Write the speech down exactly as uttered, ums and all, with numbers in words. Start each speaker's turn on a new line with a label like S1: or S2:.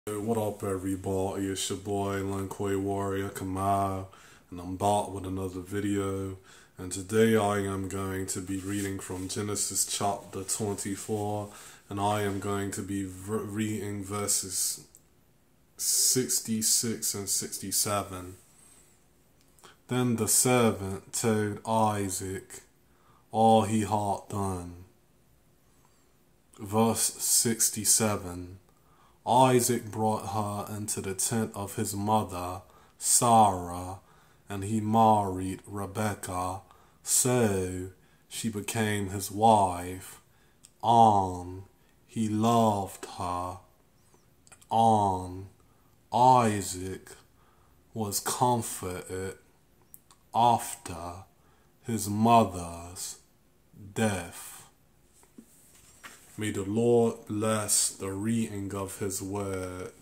S1: What up, everybody? It's your boy Lanquay Warrior Kamal, and I'm back with another video. And today I am going to be reading from Genesis chapter twenty-four, and I am going to be reading verses sixty-six and sixty-seven. Then the servant told Isaac all he had done. Verse sixty-seven. Isaac brought her into the tent of his mother, Sarah, and he married Rebekah, so she became his wife, and he loved her. And Isaac was comforted after his mother's death. May the Lord bless the reading of his word.